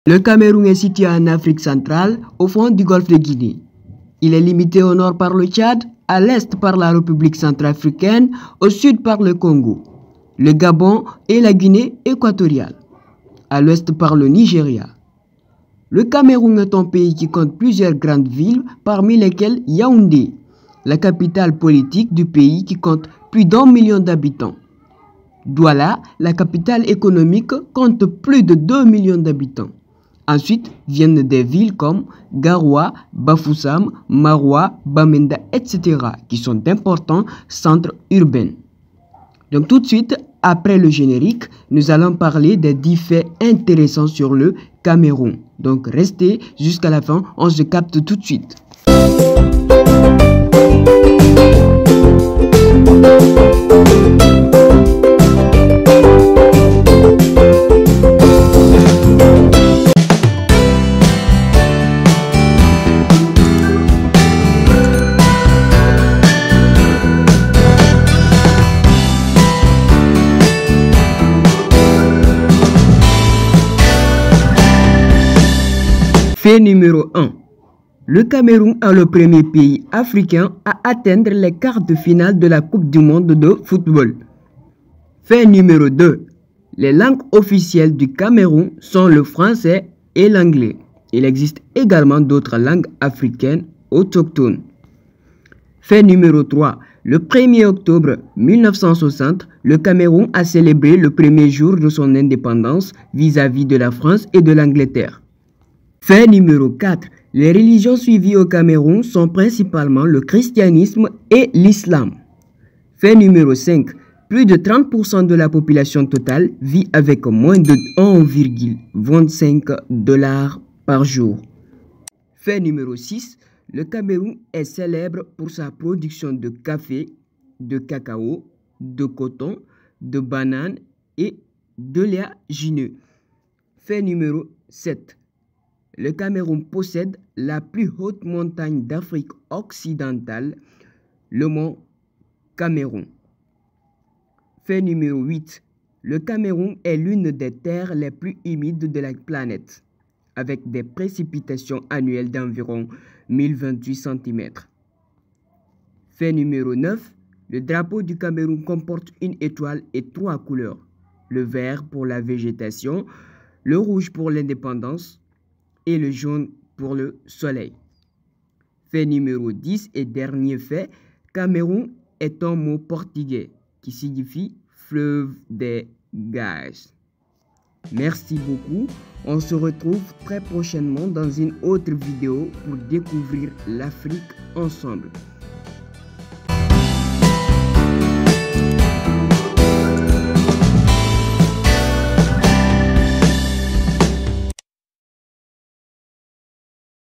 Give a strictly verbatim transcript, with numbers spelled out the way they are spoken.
Le Cameroun est situé en Afrique centrale, au fond du golfe de Guinée. Il est limité au nord par le Tchad, à l'est par la République centrafricaine, au sud par le Congo, le Gabon et la Guinée équatoriale, à l'ouest par le Nigeria. Le Cameroun est un pays qui compte plusieurs grandes villes, parmi lesquelles Yaoundé, la capitale politique du pays qui compte plus d'un million d'habitants. Douala, la capitale économique, compte plus de deux millions d'habitants. Ensuite viennent des villes comme Garoua, Bafoussam, Maroua, Bamenda, et cetera qui sont d'importants centres urbains. Donc tout de suite, après le générique, nous allons parler des dix faits intéressants sur le Cameroun. Donc restez jusqu'à la fin, on se capte tout de suite. Fait numéro un. Le Cameroun est le premier pays africain à atteindre les quarts de finale de la Coupe du monde de football. Fait numéro deux. Les langues officielles du Cameroun sont le français et l'anglais. Il existe également d'autres langues africaines autochtones. Fait numéro trois. Le premier octobre mille neuf cent soixante, le Cameroun a célébré le premier jour de son indépendance vis-à-vis de la France et de l'Angleterre. Fait numéro quatre. Les religions suivies au Cameroun sont principalement le christianisme et l'islam. Fait numéro cinq. Plus de trente pour cent de la population totale vit avec moins de un virgule vingt-cinq dollars par jour. Fait numéro six. Le Cameroun est célèbre pour sa production de café, de cacao, de coton, de bananes et d'oléagineux. Fait numéro sept. Le Cameroun possède la plus haute montagne d'Afrique occidentale, le mont Cameroun. Fait numéro huit. Le Cameroun est l'une des terres les plus humides de la planète, avec des précipitations annuelles d'environ mille vingt-huit centimètres. Fait numéro neuf. Le drapeau du Cameroun comporte une étoile et trois couleurs. Le vert pour la végétation, le rouge pour l'indépendance, et le jaune pour le soleil. Fait numéro dix et dernier fait, Cameroun est un mot portugais qui signifie fleuve des gaz. Merci beaucoup. On se retrouve très prochainement dans une autre vidéo pour découvrir l'Afrique ensemble.